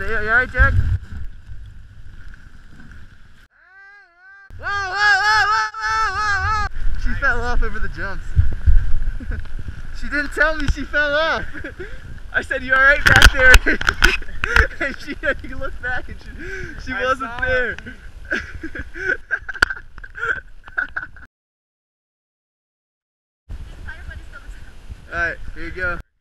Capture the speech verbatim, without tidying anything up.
Stay, you alright, Jack? Whoa, whoa, whoa, whoa, whoa, whoa, whoa! She nice. Fell off over the jumps. She didn't tell me she fell off. I said, you alright back there? And she, you looked back and she, she wasn't there. Alright, here you go.